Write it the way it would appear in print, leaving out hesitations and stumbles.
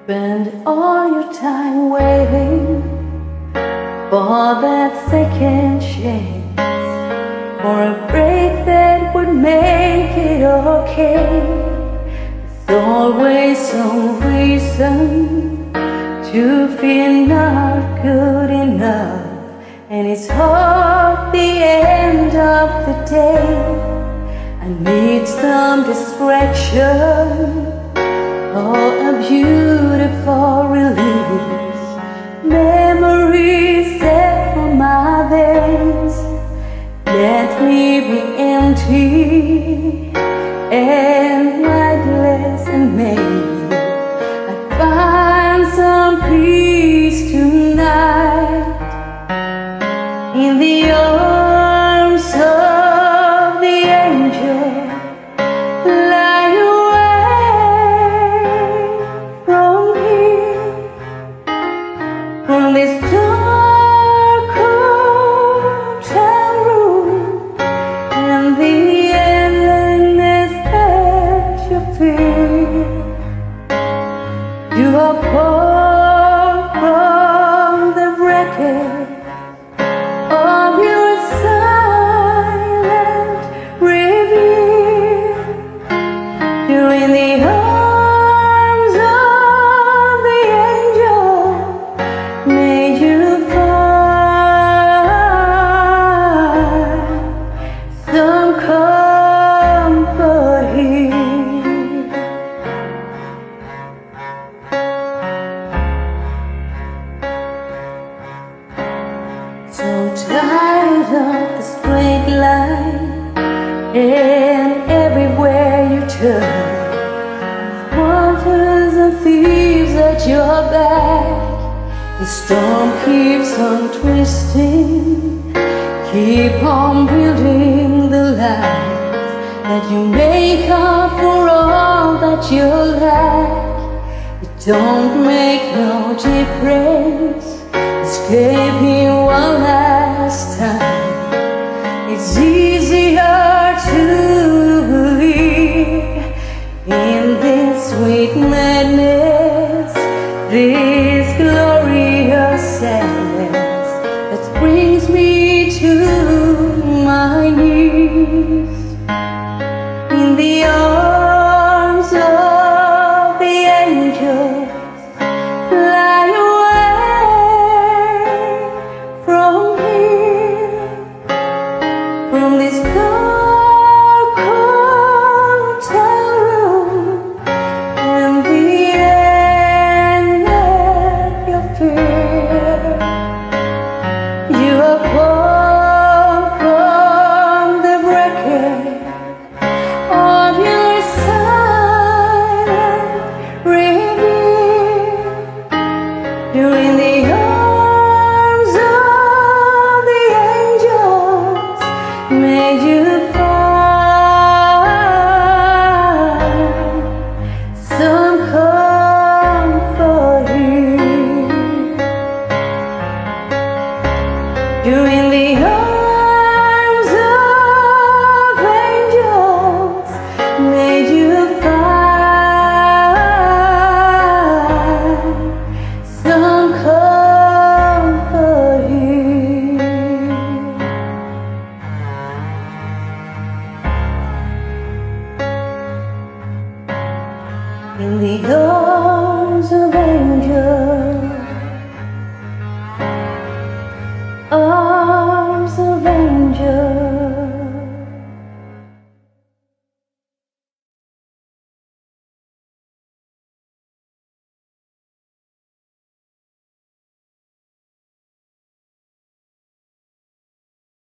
Spend all your time waiting for that second chance, for a break that would make it okay. There's always some reason to feel not good enough, and it's hard the end of the day. I need some distraction, oh, a beautiful release, memories set for my veins. Let me be empty and mindless, and maybe I'd find some peace tonight in the arms of the angel. From this dark hotel room and the endlessness that you feel, you are pulled from the wreckage of your silent reveal. You're in the arms of the angel. May you find some comfort here. So tired of the straight line, and everywhere you turn, wonders and thieves at your back. The storm keeps on twisting, keep on building the life that you make up for all that you lack. It don't make no difference, escaping one last time. It's easier to believe in this sweet madness, this glorious sadness that brings me to my knees. In the arms of the angels, fly away from here, from this dark hotel room and the end that you fear. You are born from the wreckage of your silent reveal. You're in the arms of the angels. May you find some comfort here. You're in the arms of angels. May you find some comfort here. In the arms of angels.